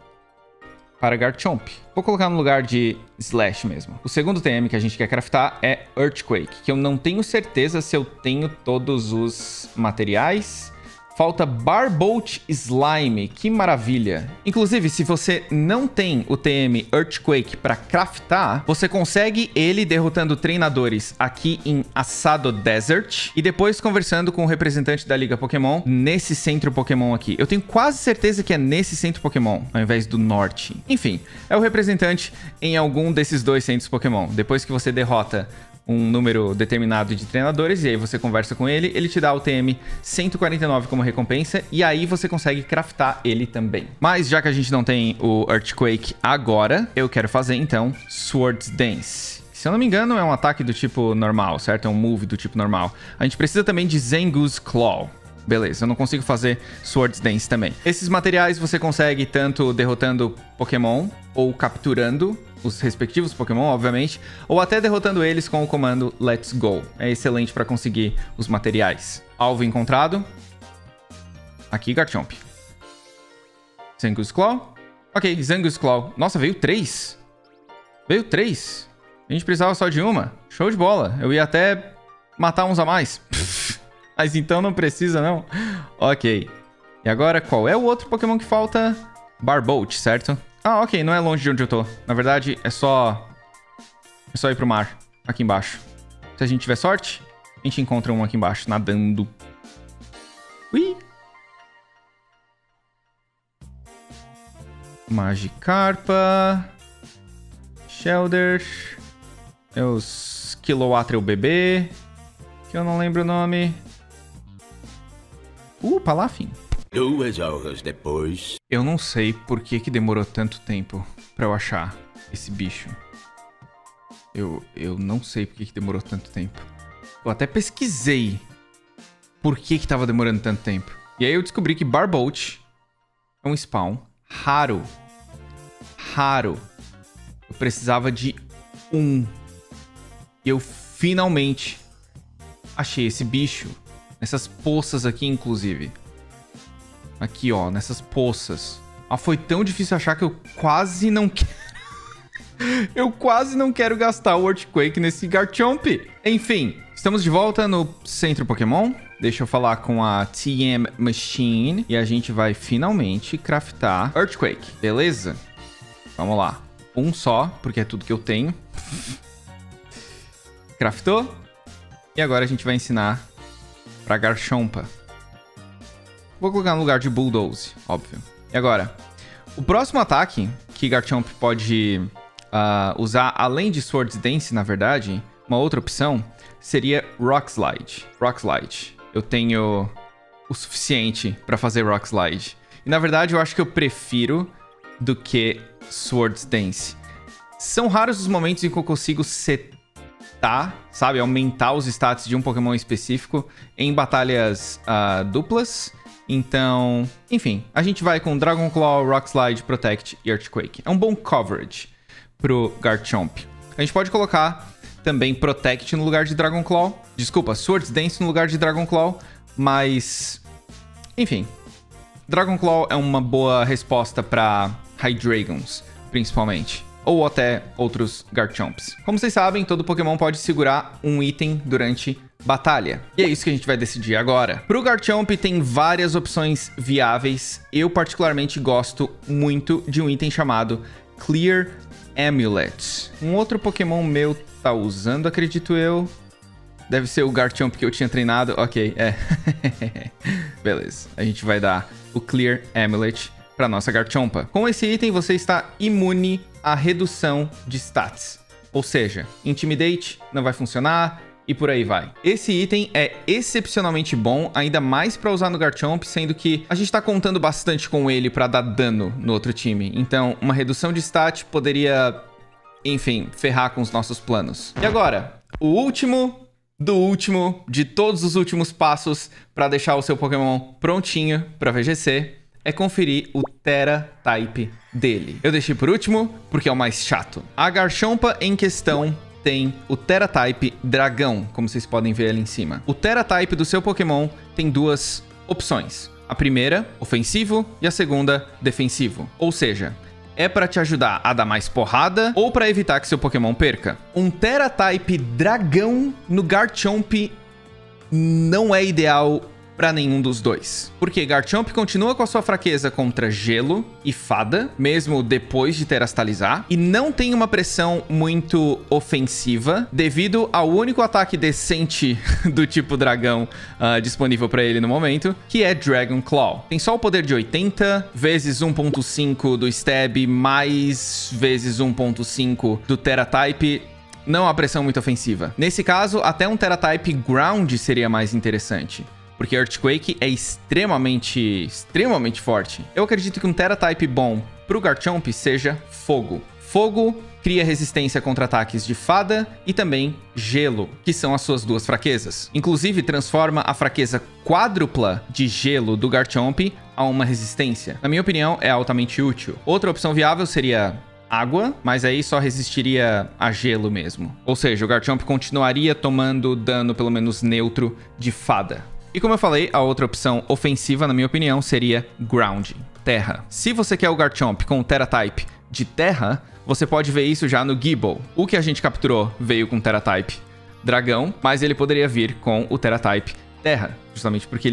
para Garchomp. Vou colocar no lugar de Slash mesmo. O segundo T M que a gente quer craftar é Earthquake, que eu não tenho certeza se eu tenho todos os materiais. Falta Barbolt Slime, que maravilha. Inclusive, se você não tem o T M Earthquake para craftar, você consegue ele derrotando treinadores aqui em Asado Desert e depois conversando com o representante da Liga Pokémon nesse centro Pokémon aqui. Eu tenho quase certeza que é nesse centro Pokémon, ao invés do norte. Enfim, é o representante em algum desses dois centros Pokémon. Depois que você derrota um número determinado de treinadores, e aí você conversa com ele, ele te dá o T M cento e quarenta e nove como recompensa, e aí você consegue craftar ele também. Mas já que a gente não tem o Earthquake agora, eu quero fazer então Swords Dance. Se eu não me engano, é um ataque do tipo normal, certo? É um move do tipo normal. A gente precisa também de Zangoose Claw. Beleza, eu não consigo fazer Swords Dance também. Esses materiais você consegue tanto derrotando Pokémon ou capturando os respectivos Pokémon, obviamente, ou até derrotando eles com o comando Let's Go. É excelente para conseguir os materiais. Alvo encontrado. Aqui, Garchomp. Zangoose Claw. Ok, Zangoose Claw. Nossa, veio três. Veio três. A gente precisava só de uma. Show de bola. Eu ia até matar uns a mais. Mas então não precisa, não. Ok. E agora, qual é o outro Pokémon que falta? Barbolt, certo? Ah, ok. Não é longe de onde eu tô. Na verdade, é só É só ir pro mar, aqui embaixo. Se a gente tiver sorte, a gente encontra um aqui embaixo, nadando. Ui! Magikarpa. Shelder. É os Kilowattrel bebê. Que eu não lembro o nome. Uh, Palafin. Duas horas depois. Eu não sei por que que demorou tanto tempo pra eu achar esse bicho. Eu, eu não sei por que que demorou tanto tempo. Eu até pesquisei por que que tava demorando tanto tempo. E aí eu descobri que Barbolt é um spawn raro. Raro. Eu precisava de um. E eu finalmente achei esse bicho. Nessas poças aqui, inclusive. Aqui, ó. Nessas poças. Ah, foi tão difícil achar que eu quase não quero... eu quase não quero gastar o Earthquake nesse Garchomp. Enfim, estamos de volta no Centro Pokémon. Deixa eu falar com a T M Machine. E a gente vai finalmente craftar Earthquake. Beleza? Vamos lá. Um só, porque é tudo que eu tenho. Craftou. E agora a gente vai ensinar pra Garchompa. Vou colocar no lugar de Bulldoze, óbvio. E agora, o próximo ataque que Garchomp pode uh, usar, além de Swords Dance, na verdade, uma outra opção, seria Rock Slide. Rock Slide. Eu tenho o suficiente pra fazer Rock Slide. E, na verdade, eu acho que eu prefiro do que Swords Dance. São raros os momentos em que eu consigo setar, sabe? Aumentar os stats de um Pokémon específico em batalhas uh, duplas. Então, enfim, a gente vai com Dragon Claw, Rock Slide, Protect e Earthquake. É um bom coverage pro Garchomp. A gente pode colocar também Protect no lugar de Dragon Claw. Desculpa, Swords Dance no lugar de Dragon Claw. Mas, enfim, Dragon Claw é uma boa resposta para Hydreigons, principalmente. Ou até outros Garchomps. Como vocês sabem, todo Pokémon pode segurar um item durante batalha. E é isso que a gente vai decidir agora. Pro Garchomp tem várias opções viáveis. Eu particularmente gosto muito de um item chamado Clear Amulet. Um outro Pokémon meu tá usando, acredito eu. Deve ser o Garchomp que eu tinha treinado. Ok, é. Beleza. A gente vai dar o Clear Amulet para nossa Garchompa. Com esse item, você está imune à redução de stats. Ou seja, Intimidate não vai funcionar e por aí vai. Esse item é excepcionalmente bom, ainda mais para usar no Garchomp, sendo que a gente está contando bastante com ele para dar dano no outro time. Então, uma redução de stat poderia, enfim, ferrar com os nossos planos. E agora, o último do último de todos os últimos passos para deixar o seu Pokémon prontinho para V G C é conferir o Tera Type dele. Eu deixei por último porque é o mais chato. A Garchompa em questão tem o Tera Type Dragão, como vocês podem ver ali em cima. O Tera Type do seu Pokémon tem duas opções. A primeira, ofensivo, e a segunda, defensivo. Ou seja, é para te ajudar a dar mais porrada ou para evitar que seu Pokémon perca. Um Tera Type Dragão no Garchomp não é ideal para nenhum dos dois. Porque Garchomp continua com a sua fraqueza contra gelo e fada, mesmo depois de terastalizar, e não tem uma pressão muito ofensiva, devido ao único ataque decente do tipo dragão uh, disponível para ele no momento, que é Dragon Claw. Tem só o poder de oitenta, vezes um ponto cinco do Stab, mais vezes um ponto cinco do Tera Type. Não há pressão muito ofensiva. Nesse caso, até um Tera Type Ground seria mais interessante, porque Earthquake é extremamente, extremamente forte. Eu acredito que um Tera Type bom pro Garchomp seja Fogo. Fogo cria resistência contra ataques de fada e também gelo, que são as suas duas fraquezas. Inclusive, transforma a fraqueza quádrupla de gelo do Garchomp a uma resistência. Na minha opinião, é altamente útil. Outra opção viável seria água, mas aí só resistiria a gelo mesmo. Ou seja, o Garchomp continuaria tomando dano pelo menos neutro de fada. E como eu falei, a outra opção ofensiva, na minha opinião, seria Ground, terra. Se você quer o Garchomp com o Tera Type de terra, você pode ver isso já no Gible. O que a gente capturou veio com Tera Type dragão, mas ele poderia vir com o Tera Type terra, justamente porque ele é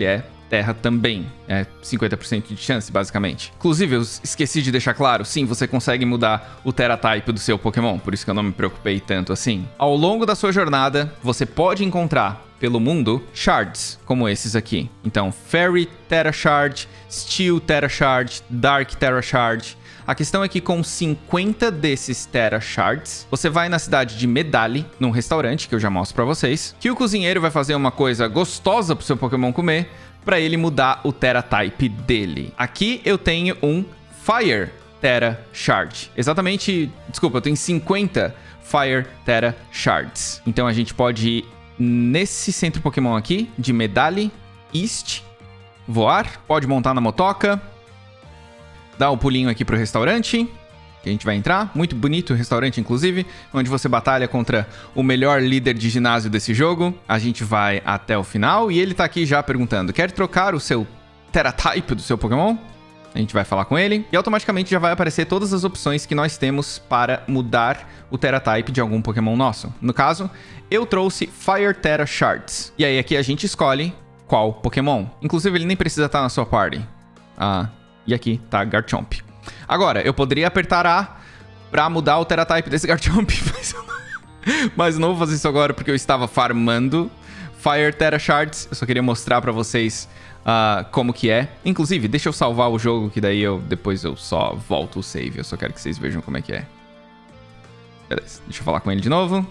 terra também. É cinquenta por cento de chance, basicamente. Inclusive, eu esqueci de deixar claro, sim, você consegue mudar o Tera Type do seu Pokémon, por isso que eu não me preocupei tanto assim. Ao longo da sua jornada, você pode encontrar pelo mundo shards, como esses aqui. Então, Fairy Tera Shard, Steel Tera Shard, Dark Tera Shard. A questão é que com cinquenta desses Tera Shards, você vai na cidade de Medali, num restaurante, que eu já mostro pra vocês, que o cozinheiro vai fazer uma coisa gostosa pro seu Pokémon comer, pra ele mudar o Tera Type dele. Aqui eu tenho um Fire Tera Shard. Exatamente, desculpa, eu tenho cinquenta Fire Tera Shards. Então a gente pode ir nesse centro Pokémon aqui, de Medali East, voar, pode montar na motoca, dar um pulinho aqui pro restaurante, que a gente vai entrar. Muito bonito o restaurante, inclusive, onde você batalha contra o melhor líder de ginásio desse jogo. A gente vai até o final e ele tá aqui já perguntando: quer trocar o seu Tera Type do seu Pokémon? A gente vai falar com ele e automaticamente já vai aparecer todas as opções que nós temos para mudar o Tera Type de algum Pokémon nosso. No caso, eu trouxe Fire Tera Shards. E aí aqui a gente escolhe qual Pokémon. Inclusive, ele nem precisa estar na sua party. Ah, e aqui tá Garchomp. Agora, eu poderia apertar A pra mudar o Tera Type desse Garchomp, mas eu, não... mas eu não vou fazer isso agora porque eu estava farmando Fire Tera Shards. Eu só queria mostrar pra vocês uh, como que é. Inclusive, deixa eu salvar o jogo, que daí eu depois eu só volto o save. Eu só quero que vocês vejam como é que é. Beleza, deixa eu falar com ele de novo.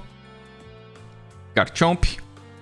Garchomp.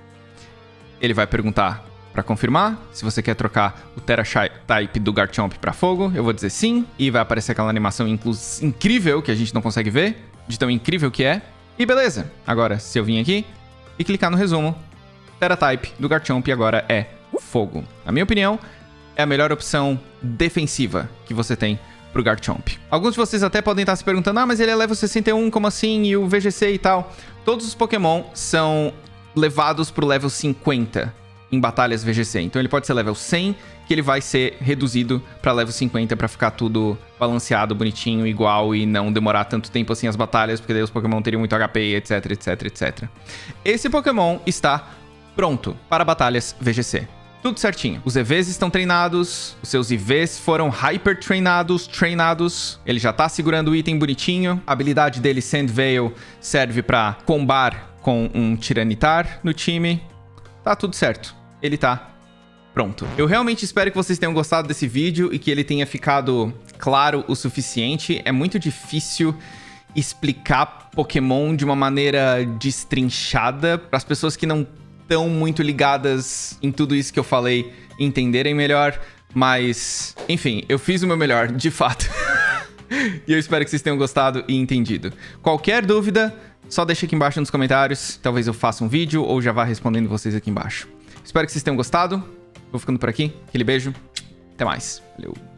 Ele vai perguntar para confirmar se você quer trocar o Tera Type do Garchomp para fogo. Eu vou dizer sim. E vai aparecer aquela animação incrível que a gente não consegue ver, de tão incrível que é. E beleza. Agora, se eu vim aqui e clicar no resumo, Tera Type do Garchomp agora é fogo. Na minha opinião, é a melhor opção defensiva que você tem pro Garchomp. Alguns de vocês até podem estar se perguntando: ah, mas ele é level sessenta e um, como assim? E o V G C e tal? Todos os Pokémon são levados pro level cinquenta em batalhas V G C. Então ele pode ser level cem, que ele vai ser reduzido para level cinquenta para ficar tudo balanceado, bonitinho, igual e não demorar tanto tempo assim as batalhas, porque daí os Pokémon teriam muito H P, etc, etc, etcétera. Esse Pokémon está pronto para batalhas V G C. Tudo certinho. Os E Vs estão treinados, os seus I Vs foram hyper treinados, treinados. Ele já tá segurando o item bonitinho. A habilidade dele, Sand Veil, serve para combar com um Tiranitar no time. Tá tudo certo. Ele tá pronto. Eu realmente espero que vocês tenham gostado desse vídeo e que ele tenha ficado claro o suficiente. É muito difícil explicar Pokémon de uma maneira destrinchada para as pessoas que não estão muito ligadas em tudo isso que eu falei entenderem melhor. Mas, enfim, eu fiz o meu melhor, de fato. E eu espero que vocês tenham gostado e entendido. Qualquer dúvida, só deixa aqui embaixo nos comentários. Talvez eu faça um vídeo ou já vá respondendo vocês aqui embaixo. Espero que vocês tenham gostado. Vou ficando por aqui. Aquele beijo. Até mais. Valeu.